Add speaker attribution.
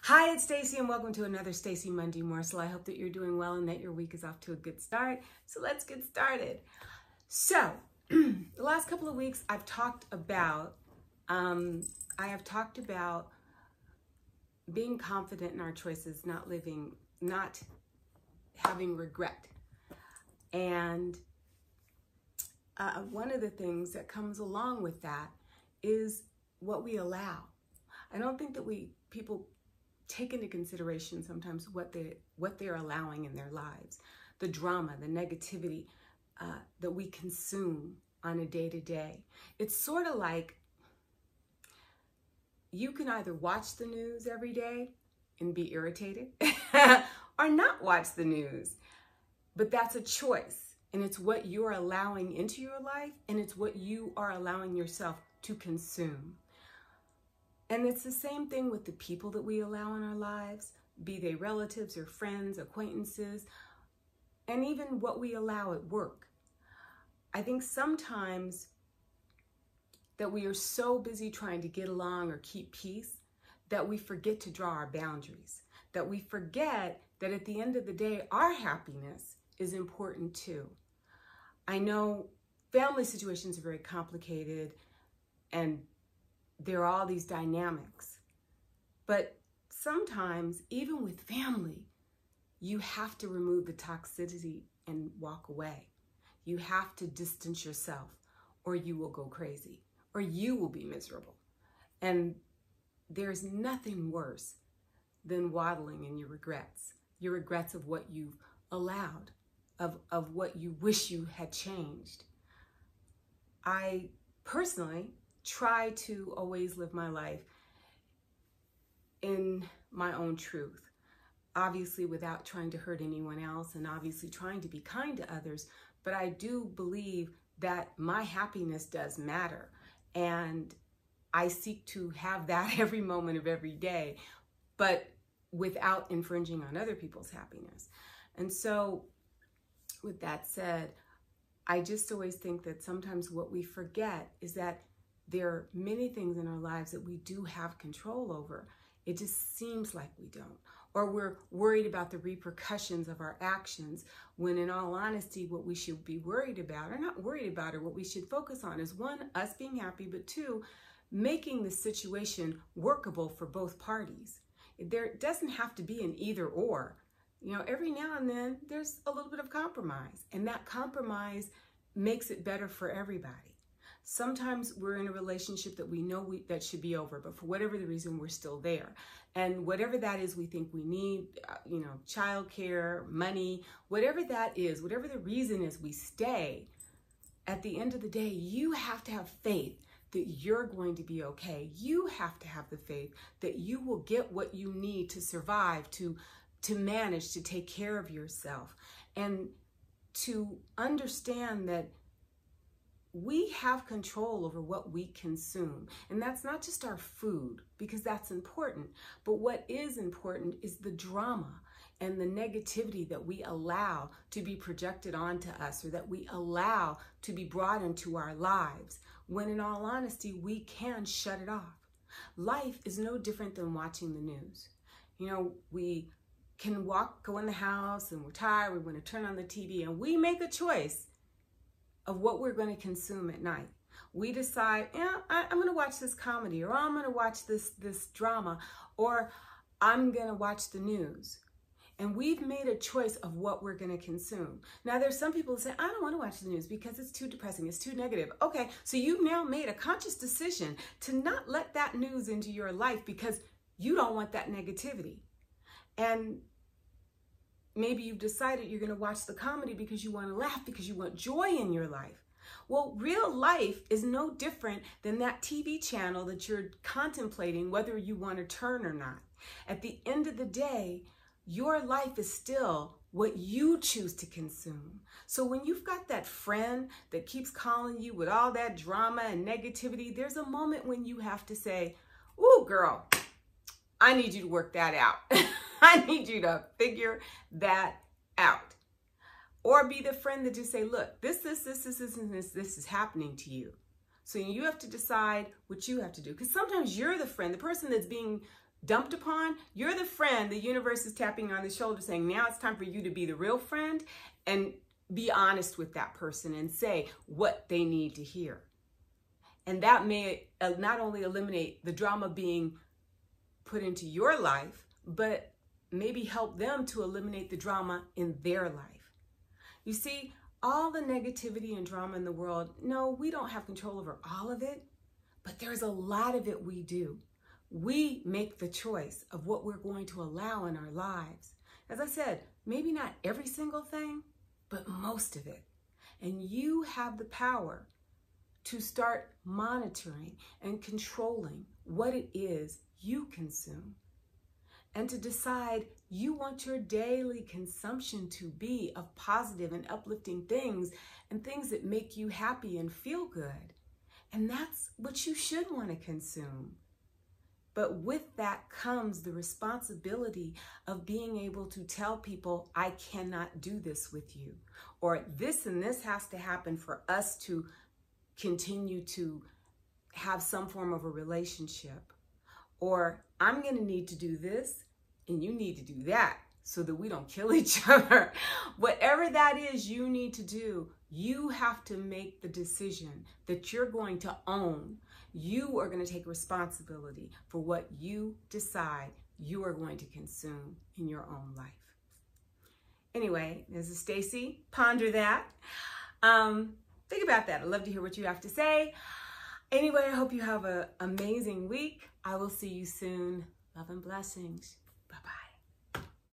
Speaker 1: Hi, it's Stacy and welcome to another Stacy Monday Morsel. I hope that you're doing well and that your week is off to a good start. So let's get started. So the last couple of weeks I've talked about being confident in our choices, not having regret. And one of the things that comes along with that is what we allow. I don't think that people take into consideration sometimes what they're allowing in their lives, the drama, the negativity that we consume on a day-to-day. It's sort of like you can either watch the news every day and be irritated or not watch the news, but that's a choice, and it's what you're allowing into your life, and it's what you are allowing yourself to consume. And it's the same thing with the people that we allow in our lives, be they relatives or friends, acquaintances, and even what we allow at work. I think sometimes that we are so busy trying to get along or keep peace that we forget to draw our boundaries, that we forget that at the end of the day, our happiness is important too. I know family situations are very complicated and there are all these dynamics, but sometimes even with family, you have to remove the toxicity and walk away. You have to distance yourself or you will go crazy or you will be miserable. And there's nothing worse than waddling in your regrets of what you've allowed, of what you wish you had changed. I personally try to always live my life in my own truth, obviously without trying to hurt anyone else and obviously trying to be kind to others, but I do believe that my happiness does matter, and I seek to have that every moment of every day, but without infringing on other people's happiness. And so with that said, I just always think that sometimes what we forget is that there are many things in our lives that we do have control over. It just seems like we don't. Or we're worried about the repercussions of our actions, when in all honesty, what we should be worried about, or not worried about, or what we should focus on is one, us being happy, but two, making the situation workable for both parties. There doesn't have to be an either or. You know, every now and then there's a little bit of compromise, and that compromise makes it better for everybody. Sometimes we're in a relationship that we know that should be over, but for whatever the reason, we're still there. And whatever that is, we think we need, childcare, money, whatever that is, whatever the reason is we stay, at the end of the day, you have to have faith that you're going to be okay. You have to have the faith that you will get what you need to survive, to manage, to take care of yourself, and to understand that we have control over what we consume. And that's not just our food, because that's important. But what is important is the drama and the negativity that we allow to be projected onto us, or that we allow to be brought into our lives, when in all honesty, we can shut it off. Life is no different than watching the news. You know, we can go in the house and we're tired, we want to turn on the TV, and we make a choice of what we're going to consume at night. We decide, I'm going to watch this comedy, or I'm going to watch this drama, or I'm going to watch the news. And we've made a choice of what we're going to consume. Now, there's some people who say, I don't want to watch the news because it's too depressing, it's too negative. Okay, so you've now made a conscious decision to not let that news into your life because you don't want that negativity. And maybe you've decided you're going to watch the comedy because you want to laugh, because you want joy in your life. Well, real life is no different than that TV channel that you're contemplating whether you want to turn or not. At the end of the day, your life is still what you choose to consume. So when you've got that friend that keeps calling you with all that drama and negativity, there's a moment when you have to say, ooh, girl, I need you to work that out. I need you to figure that out. Or be the friend that just say, look, this is happening to you. So you have to decide what you have to do. Because sometimes you're the friend, the person that's being dumped upon, you're the friend the universe is tapping on the shoulder saying, now it's time for you to be the real friend and be honest with that person and say what they need to hear. And that may not only eliminate the drama being put into your life, but maybe help them to eliminate the drama in their life. You see, all the negativity and drama in the world, no, we don't have control over all of it, but there's a lot of it we do. We make the choice of what we're going to allow in our lives. As I said, maybe not every single thing, but most of it. And you have the power to start monitoring and controlling what it is you consume, and to decide you want your daily consumption to be of positive and uplifting things and things that make you happy and feel good. And that's what you should want to consume. But with that comes the responsibility of being able to tell people, I cannot do this with you, or this and this has to happen for us to continue to have some form of a relationship, or I'm going to need to do this and you need to do that so that we don't kill each other. Whatever that is you need to do, you have to make the decision that you're going to own. You are going to take responsibility for what you decide you are going to consume in your own life. Anyway, this is Stacy. Ponder that. Think about that. I'd love to hear what you have to say. Anyway, I hope you have an amazing week. I will see you soon. Love and blessings. Bye-bye.